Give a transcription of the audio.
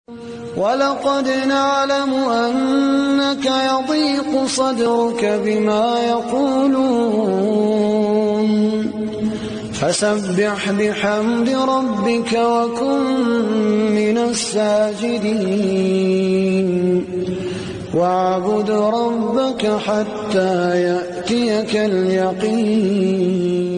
ولقد نعلم أنك يضيق صدرك بما يقولون فسبح بحمد ربك وكن من الساجدين واعبد ربك حتى يأتيك اليقين